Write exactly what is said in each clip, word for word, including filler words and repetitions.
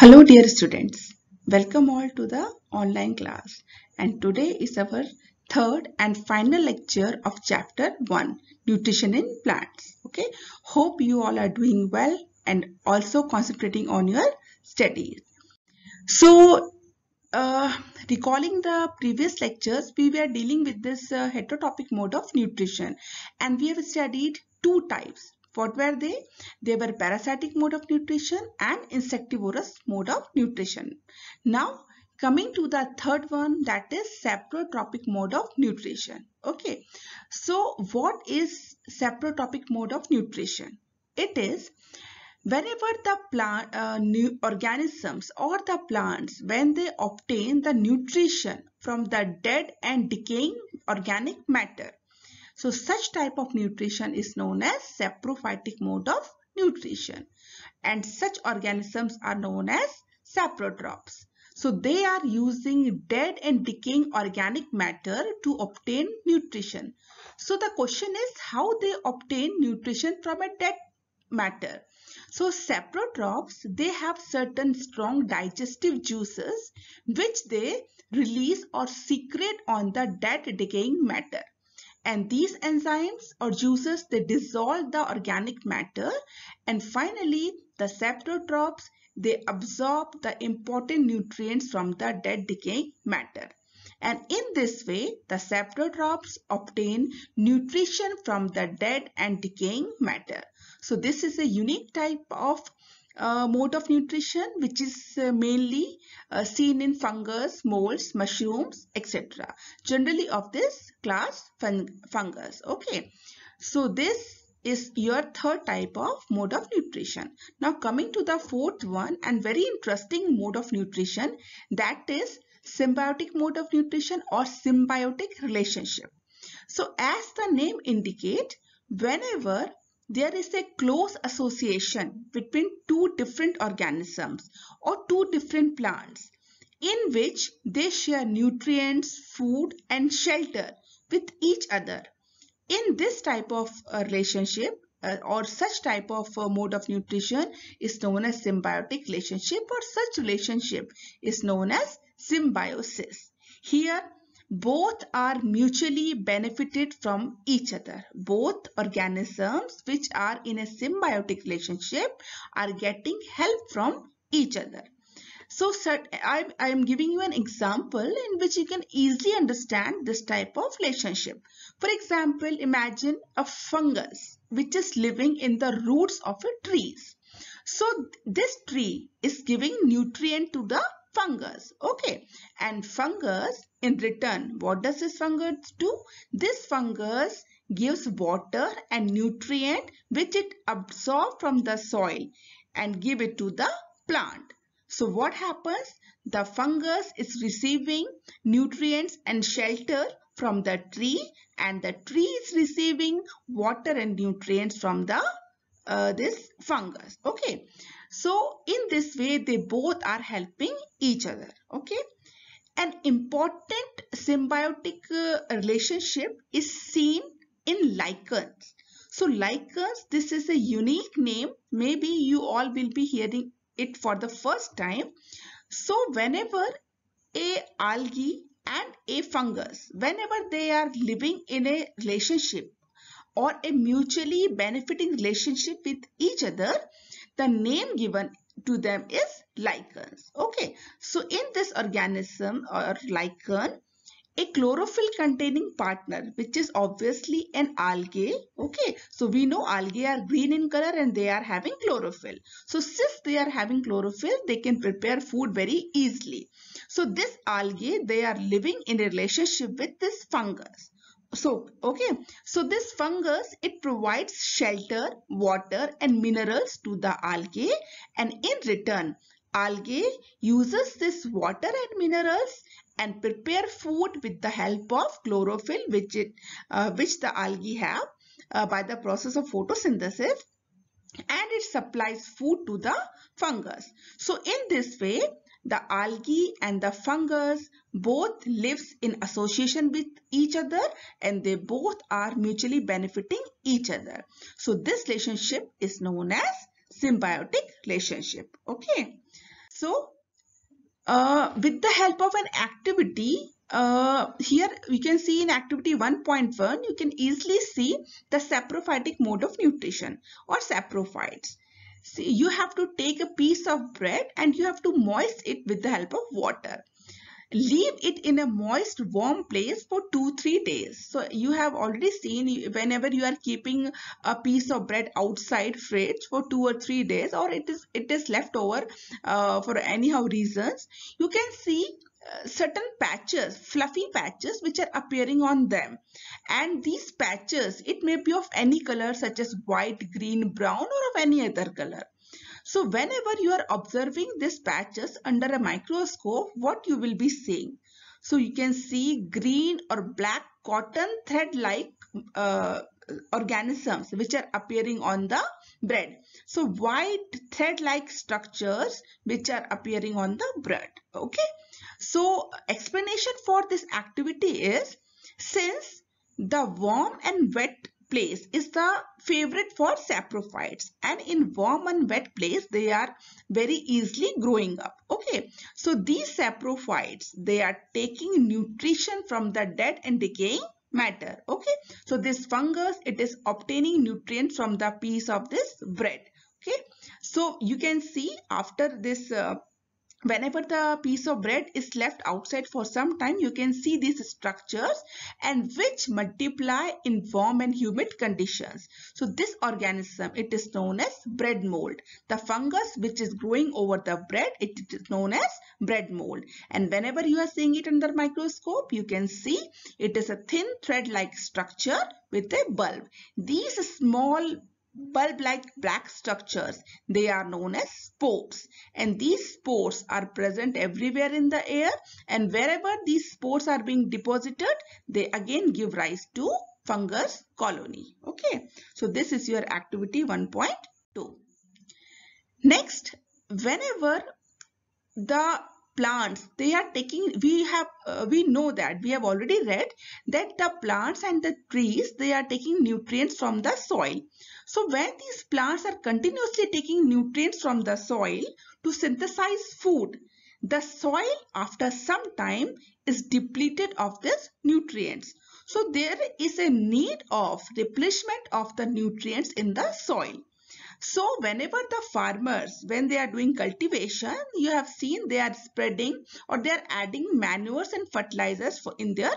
Hello dear students, welcome all to the online class, and today is our third and final lecture of chapter one, Nutrition in Plants. Okay, hope you all are doing well and also concentrating on your studies. So uh, recalling the previous lectures, we were dealing with this uh, heterotopic mode of nutrition, and we have studied two types. What were they? They were parasitic mode of nutrition and insectivorous mode of nutrition. Now coming to the third one, that is saprotropic mode of nutrition. Okay, so what is saprotropic mode of nutrition? It is whenever the plant uh, new organisms or the plants, when they obtain the nutrition from the dead and decaying organic matter, so such type of nutrition is known as saprophytic mode of nutrition, and such organisms are known as saprotrophs. So they are using dead and decaying organic matter to obtain nutrition. So the question is how they obtain nutrition from a dead matter. So saprotrophs, they have certain strong digestive juices which they release or secrete on the dead decaying matter. And these enzymes or juices, they dissolve the organic matter, and finally the saprotrophs, they absorb the important nutrients from the dead decaying matter. And in this way, the saprotrophs obtain nutrition from the dead and decaying matter. So this is a unique type of uh, mode of nutrition which is uh, mainly uh, seen in fungus, molds, mushrooms, et cetera. Generally of this class fun fungus. Okay, so this is your third type of mode of nutrition. Now coming to the fourth one and very interesting mode of nutrition, that is symbiotic mode of nutrition or symbiotic relationship. So as the name indicates, whenever there is a close association between two different organisms or two different plants in which they share nutrients, food and shelter with each other, in this type of uh, relationship uh, or such type of uh, mode of nutrition is known as symbiotic relationship, or such relationship is known as symbiosis. Here both are mutually benefited from each other. Both organisms which are in a symbiotic relationship are getting help from each other. So I, I am giving you an example in which you can easily understand this type of relationship. For example, imagine a fungus which is living in the roots of a tree. So this tree is giving nutrient to the fungus. Okay, and fungus in return, what does this fungus do? This fungus gives water and nutrient which it absorbs from the soil and give it to the plant. So what happens? The fungus is receiving nutrients and shelter from the tree, and the tree is receiving water and nutrients from the uh, this fungus. Okay, so in this way they both are helping each other. Okay, an important symbiotic uh, relationship is seen in lichens. So lichens, this is a unique name. Maybe you all will be hearing it for the first time. So whenever a algae and a fungus, whenever they are living in a relationship or a mutually benefiting relationship with each other, the name given to them is lichens. Okay, so in this organism or lichen, a chlorophyll containing partner, which is obviously an algae. Okay, so we know algae are green in color and they are having chlorophyll. So since they are having chlorophyll, they can prepare food very easily. So this algae, they are living in a relationship with this fungus. So, okay, so this fungus, it provides shelter, water and minerals to the algae, and in return, algae uses this water and minerals and prepare food with the help of chlorophyll which it uh, which the algae have uh, by the process of photosynthesis, and it supplies food to the fungus. So in this way, the algae and the fungus both lives in association with each other, and they both are mutually benefiting each other. So this relationship is known as symbiotic relationship. Okay. So uh, with the help of an activity, uh, here we can see in activity one point one, you can easily see the saprophytic mode of nutrition or saprophytes. See, you have to take a piece of bread and you have to moist it with the help of water. Leave it in a moist warm place for two three days. So you have already seen, whenever you are keeping a piece of bread outside fridge for two or three days, or it is it is left over uh, for anyhow reasons, you can see uh, certain patches, fluffy patches, which are appearing on them. And these patches, it may be of any color such as white, green, brown, or of any other color. So whenever you are observing these patches under a microscope, what you will be seeing? So you can see green or black cotton thread-like uh, organisms which are appearing on the bread. So white thread-like structures which are appearing on the bread. Okay. So explanation for this activity is, since the warm and wet place is the favorite for saprophytes, and in warm and wet place they are very easily growing up. Okay, so these saprophytes, they are taking nutrition from the dead and decaying matter. Okay, so this fungus, it is obtaining nutrients from the piece of this bread. Okay, so you can see after this uh, whenever the piece of bread is left outside for some time, you can see these structures, and which multiply in warm and humid conditions. So this organism, it is known as bread mold. The fungus which is growing over the bread, it is known as bread mold. And whenever you are seeing it under microscope, you can see it is a thin thread-like structure with a bulb. These small bulb-like black structures, they are known as spores, and these spores are present everywhere in the air, and wherever these spores are being deposited, they again give rise to fungus colony. Okay, so this is your activity one point two. Next, whenever the plants, they are taking, we have uh, we know that we have already read that the plants and the trees, they are taking nutrients from the soil. So when these plants are continuously taking nutrients from the soil to synthesize food, the soil after some time is depleted of these nutrients. So there is a need of replenishment of the nutrients in the soil. So whenever the farmers, when they are doing cultivation, you have seen they are spreading or they are adding manures and fertilizers for in their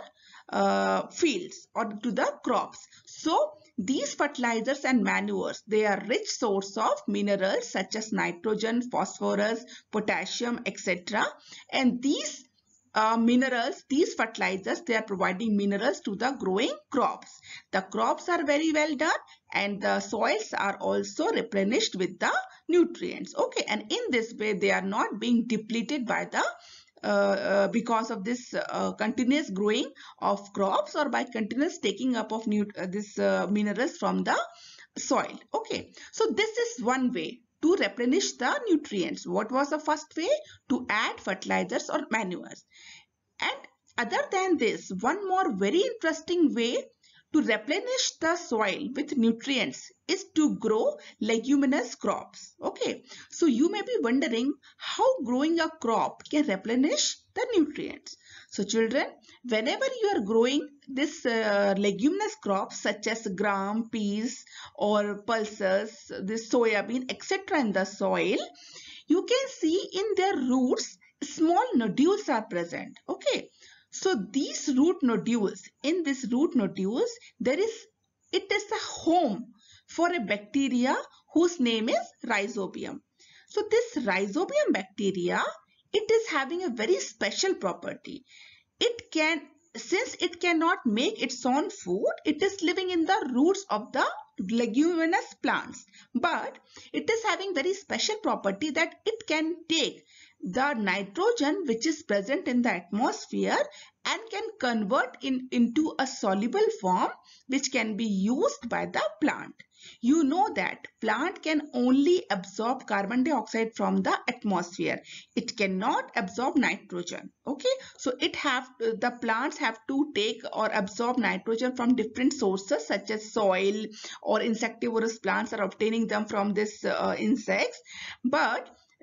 uh, fields or to the crops. So these fertilizers and manures, they are rich source of minerals such as nitrogen, phosphorus, potassium, et cetera. And these uh, minerals, these fertilizers, they are providing minerals to the growing crops. The crops are very well done, and the soils are also replenished with the nutrients. Okay, and in this way they are not being depleted by the uh, uh, because of this uh, continuous growing of crops, or by continuous taking up of new uh, this uh, minerals from the soil. Okay, so this is one way to replenish the nutrients. What was the first way? To add fertilizers or manures. And other than this, one more very interesting way to replenish the soil with nutrients is to grow leguminous crops. Okay, so you may be wondering how growing a crop can replenish the nutrients. So children, whenever you are growing this uh, leguminous crops such as gram, peas or pulses, this soya bean, et cetera in the soil, you can see in their roots small nodules are present. Okay, so these root nodules, in these root nodules, there is, it is a home for a bacteria whose name is Rhizobium. So this Rhizobium bacteria, it is having a very special property. It can, since it cannot make its own food, it is living in the roots of the leguminous plants. But it is having very special property that it can take the nitrogen which is present in the atmosphere and can convert in into a soluble form which can be used by the plant. You know that plant can only absorb carbon dioxide from the atmosphere. It cannot absorb nitrogen. Okay, so it have the plants have to take or absorb nitrogen from different sources such as soil, or insectivorous plants are obtaining them from this uh, insects. But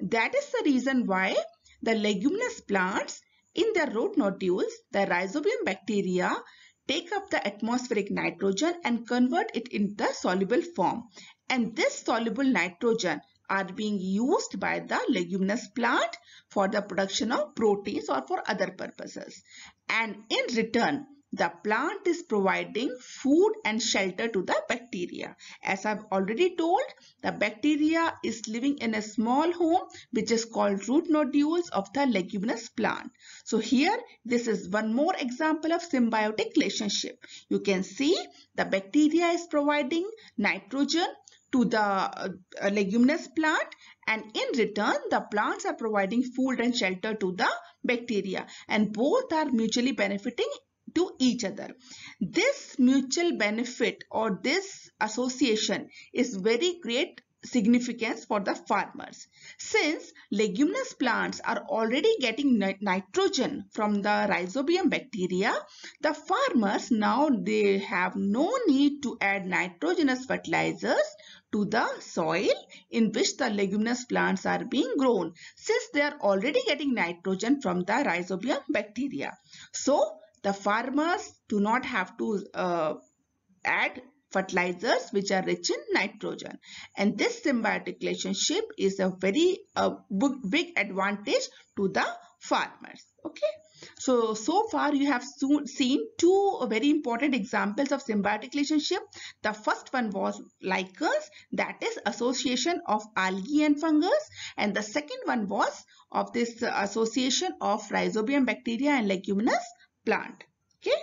That is the reason why the leguminous plants, in their root nodules, the rhizobium bacteria take up the atmospheric nitrogen and convert it into the soluble form. And this soluble nitrogen are being used by the leguminous plant for the production of proteins or for other purposes. And in return, the plant is providing food and shelter to the bacteria. As I've already told, the bacteria is living in a small home which is called root nodules of the leguminous plant. So here, this is one more example of symbiotic relationship. You can see the bacteria is providing nitrogen to the uh, leguminous plant, and in return the plants are providing food and shelter to the bacteria, and both are mutually benefiting to each other. This mutual benefit or this association is very great significance for the farmers. Since leguminous plants are already getting nit nitrogen from the rhizobium bacteria, the farmers now they have no need to add nitrogenous fertilizers to the soil in which the leguminous plants are being grown, since they are already getting nitrogen from the rhizobium bacteria. So the farmers do not have to uh, add fertilizers which are rich in nitrogen, and this symbiotic relationship is a very uh, big advantage to the farmers. Okay, so so far you have soon seen two very important examples of symbiotic relationship. The first one was lichens, that is association of algae and fungus, and the second one was of this association of rhizobium bacteria and leguminous plant. Okay.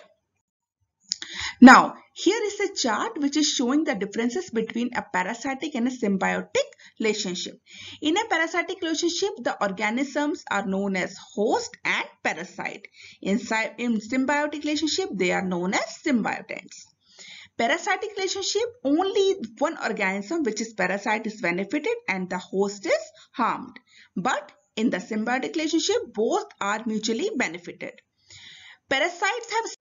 Now, here is a chart which is showing the differences between a parasitic and a symbiotic relationship. In a parasitic relationship, the organisms are known as host and parasite. In, in symbiotic relationship, they are known as symbiotants. Parasitic relationship, only one organism, which is parasite, is benefited and the host is harmed. But in the symbiotic relationship, both are mutually benefited. Parasites have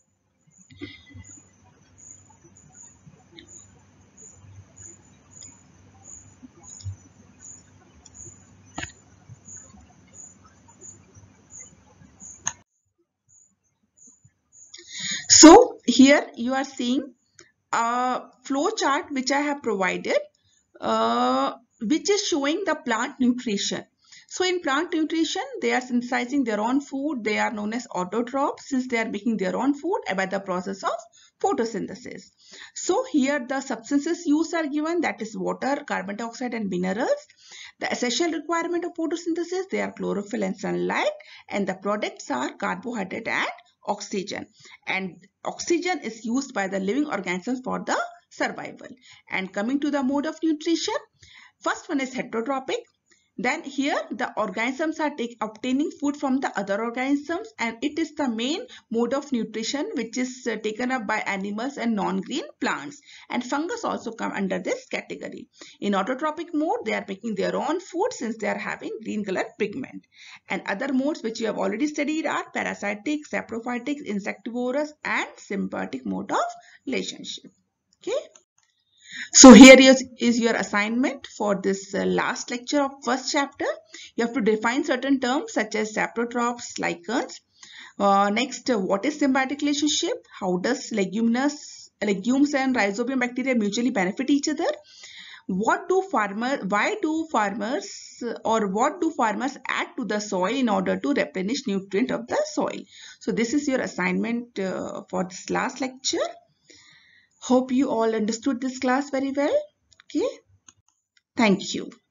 So here you are seeing a flow chart which I have provided, uh, which is showing the plant nutrition. So in plant nutrition, they are synthesizing their own food. They are known as autotrophs since they are making their own food by the process of photosynthesis. So here the substances used are given, that is water, carbon dioxide and minerals. The essential requirement of photosynthesis, they are chlorophyll and sunlight, and the products are carbohydrate and oxygen. And oxygen is used by the living organisms for the survival. And coming to the mode of nutrition, first one is heterotrophic. Then here the organisms are take, obtaining food from the other organisms, and it is the main mode of nutrition which is uh, taken up by animals and non-green plants, and fungus also come under this category. In autotrophic mode, they are making their own food since they are having green colored pigment. And other modes which you have already studied are parasitic, saprophytic, insectivorous and symbiotic mode of relationship. Okay. So here is, is your assignment for this uh, last lecture of first chapter. You have to define certain terms such as saprotrophs, lichens. Uh, next, uh, what is symbiotic relationship? How does leguminous, legumes and rhizobium bacteria mutually benefit each other? What do farmers, why do farmers uh, or what do farmers add to the soil in order to replenish nutrient of the soil? So this is your assignment uh, for this last lecture. Hope you all understood this class very well. Okay. Thank you.